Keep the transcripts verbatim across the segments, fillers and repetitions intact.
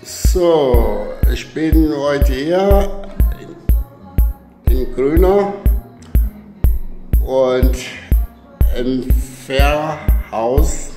So, ich bin heute hier in Grüner und im Fährhaus.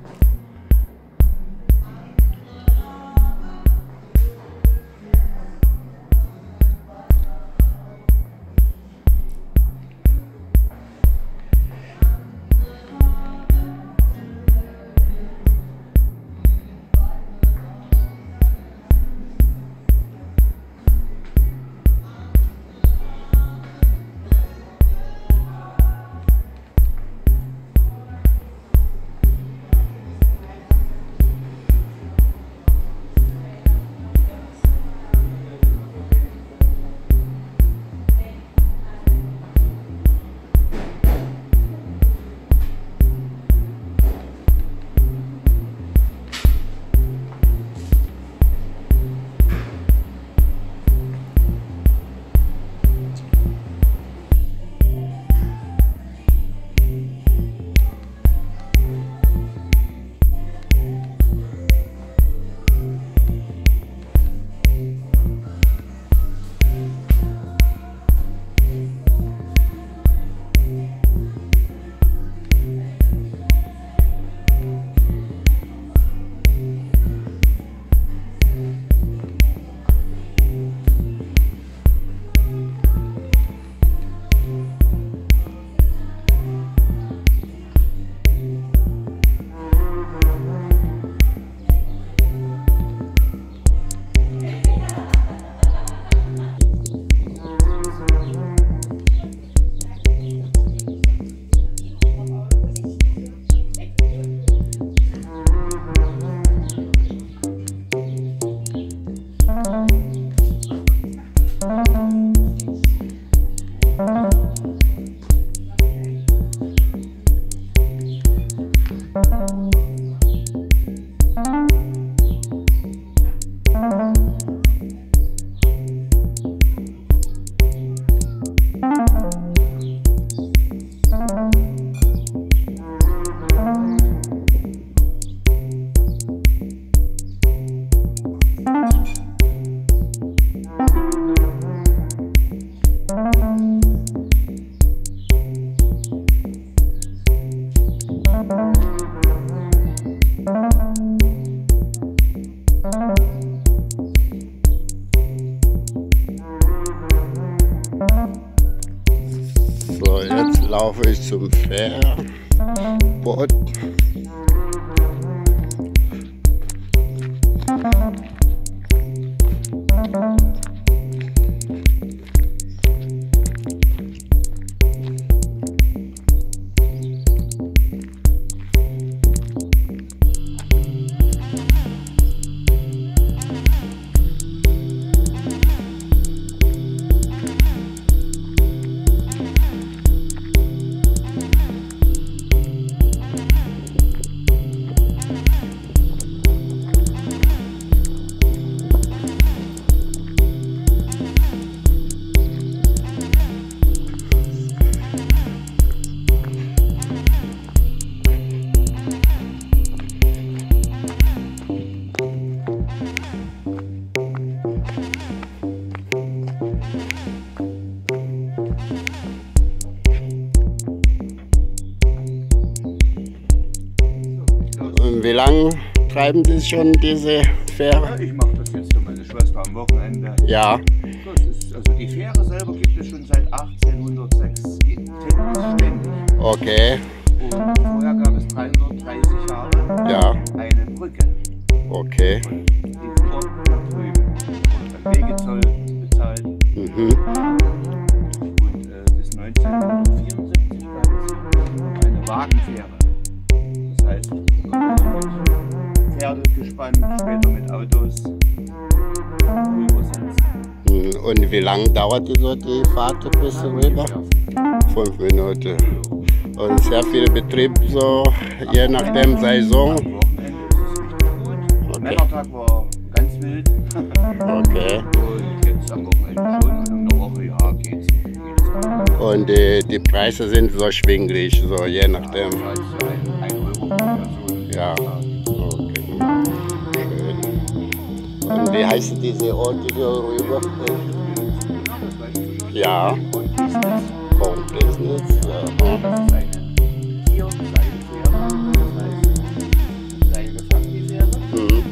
So, jetzt laufe ich zum Fährboot. Wie lange treiben Sie schon diese Fähre? Ja, ich mache das jetzt für meine Schwester am Wochenende. Ja. Das ist, also die Fähre selber gibt es schon seit achtzehnhundertsechs. Geht ständig. Okay. Und vorher gab es dreihundertdreißig Jahre Ja. eine Brücke. Okay. Und die fuhr da drüben. Und beim Wegezoll bezahlt. Mhm. Und äh, bis neunzehnhundertvierundsiebzig gab es eine Wagenfähre. Das heißt, mit Pferde gespannt, später mit Autos rübersetzen. Und wie lange dauert so die Fahrt bis rüber? Fünf Minuten. Und sehr viel Betrieb, so je nachdem Saison. Am Wochenende ist es richtig gut. Okay. Männertag war ganz wild. Okay. Und jetzt am Wochenende schon. Und in der Woche, ja, geht's. geht's. Und die, die Preise sind so schwinglich, so je nachdem. Ja, das heißt ein, ein Euro pro Person. Ja. Okay. Schön. Und Wie heißen diese Orte hier rüber? Ja. Kornbusiness. Ja. Mhm.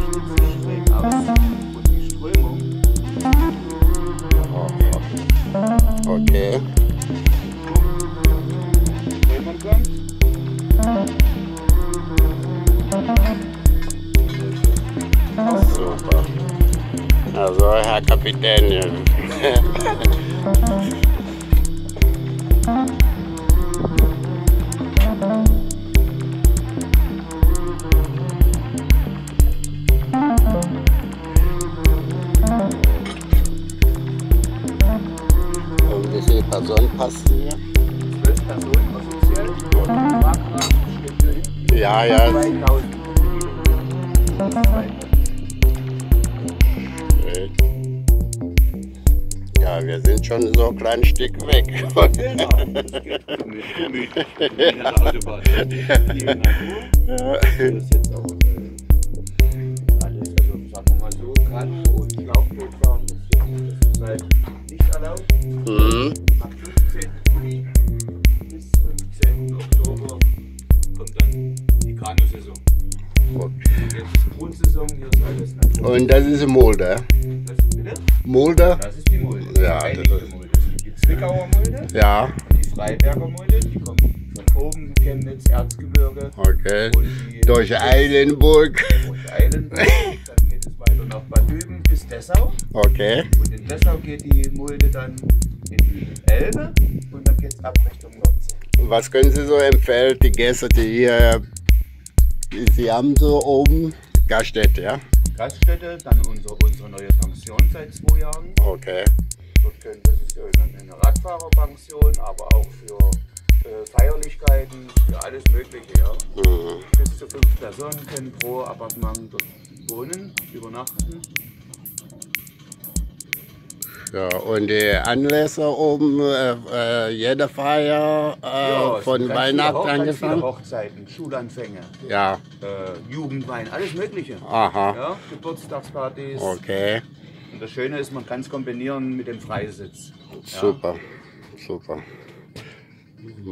Okay. Super. Also, Herr Kapitän. Und wie viele Personen passen hier? Zwölf Personen offiziell. Ja, ja. zweitausend. Ja, wir sind schon so ein kleines Stück weg. Genau, das geht gemütlich. In der Autobahn. Die Natur. Das ist jetzt auch äh, alles, also sagen wir mal so, gerade und Schlauchbootfahren ist jetzt zurzeit nicht erlaubt. Mhm. Am fünfzehnten Juli bis fünfzehnten Oktober kommt dann die Kanusaison. Jetzt ist Grundsaison, hier ist alles Natur. Und das ist Mulde. Das ist bitte? Mulde? Das ist die Mulde. Ja, Einige das ist- Mulde. Es gibt die Zwickauer Mulde, Ja, die Freiberger Mulde, die kommen von oben, Chemnitz, Erzgebirge. okay. Und die Durch Eilenburg. durch Eilenburg, dann geht es weiter nach Bad Düben bis Dessau. Okay. Und in Dessau geht die Mulde dann in die Elbe und dann geht es ab Richtung Nordsee. Was können Sie so empfehlen, die Gäste, die hier, Sie haben so oben Gaststätte, ja? Gaststätte, dann unsere, unsere neue Pension seit zwei Jahren. Okay. Dort können, das ist eine, eine Radfahrerpension, aber auch für äh, Feierlichkeiten, für alles Mögliche. Ja. Mhm. Bis zu fünf Personen können pro Appartement dort wohnen, übernachten. Ja, und die Anlässe oben, äh, äh, jede Feier äh, Ja, es von sind ganz Weihnachten viele, Hoch- ganz viele angefangen? Hochzeiten, Schulanfänge, Ja, äh, Jugendwein, alles Mögliche. aha, Ja, Geburtstagspartys. okay, Und das Schöne ist, man kann es kombinieren mit dem Freisitz. Ja. super, super.